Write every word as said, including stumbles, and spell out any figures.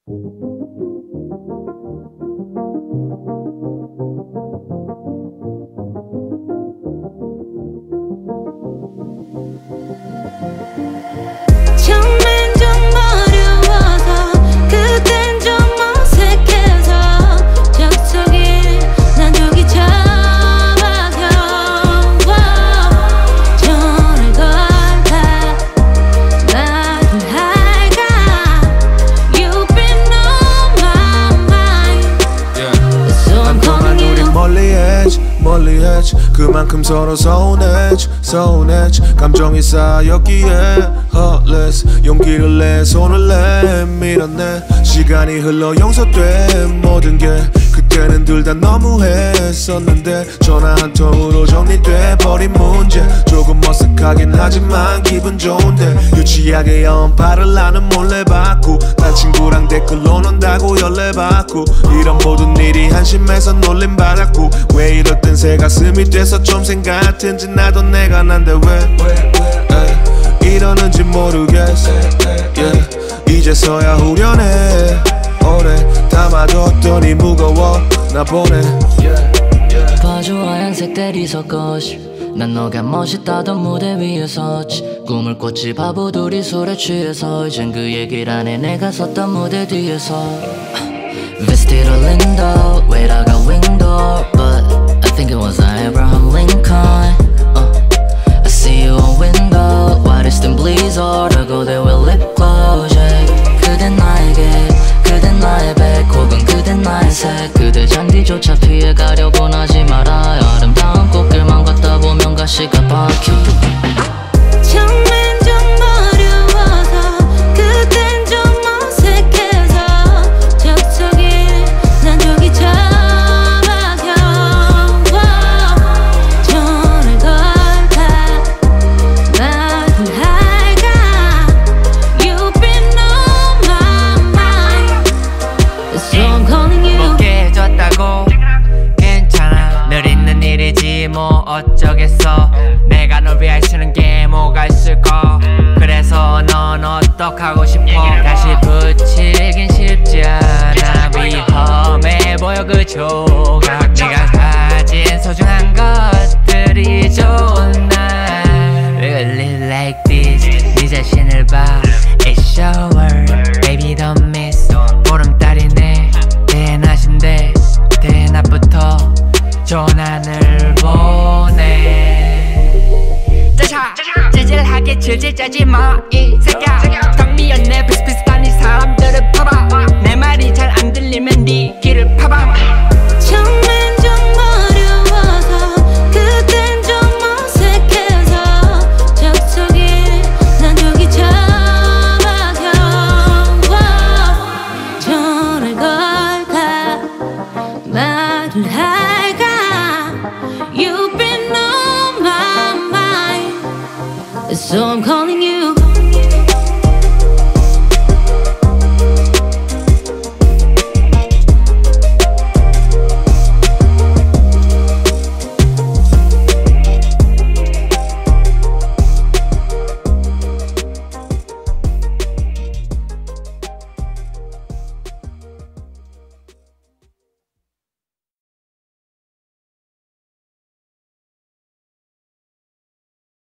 처음엔 좀 어려워서 그땐 좀 어색해서 적적이 난 저기 잡아서 전화 걸까 나도 할까 You've been on my mind So I'm calling you 멀리했지 멀리했지 그만큼 서로 서운했지 서운했지 감정이 쌓였기에 Heartless 용기를 내 손을 내밀었네 시간이 흘러 용서된 모든 게 그때는 둘 다 너무했었는데 전화 한 통으로 정리돼 버린 문제 조금 어색하긴 하지만 기분 좋은데 유치하게 연파를 나는 몰래 받고 난 친구랑 댓글로 논다고 연락받고 이런 모든 일이 한심해서 놀림받았고 왜 이럴 땐 새 가슴이 돼서 좀 생각든지 나도 내가 난데 왜, 왜, 왜 에이, 이러는지 모르겠어 yeah. 이제서야 후련해 오래 담아뒀더니 무거워 나 보내 yeah, yeah. 봐줘 하얀색 대리석거시 난 너가 멋있다던 무대 위에 섰지 꿈을 꿨지 바보들이 술에 취해서 이젠 그 얘기를 안 해 내가 섰던 무대 뒤에서 Vestido lindo 외라가 window But I think it was Abraham Lincoln uh, I see you on window Whitest than blizzard I go there with lip gloss yeah. 그댄 나에게 그댄 나의 백 혹은 그댄 나의 색 그대 잔디조차 피해가려곤 하지 마라 아름다운 꽃길만 걷다 보면 가시가 박혀 처음엔 좀 어려워서 그땐 좀 어색해서 적적이 난 저기 잡아서 전화 걸까 나도 할까 You've been on my mind So I'm calling you 먹게 해줬다고 괜찮아 늘 있는 일이지 뭐 어쩌겠어 내가 널 위해 쓰는 게 뭐가 있을까 그래서 넌 어떡하고 싶어 다시 붙이긴 쉽지 않아 위험해 보여 그 조각 네가 가진 소중한 것들이 좋은 날 We gon' live like this 네 자신을 봐 It's your world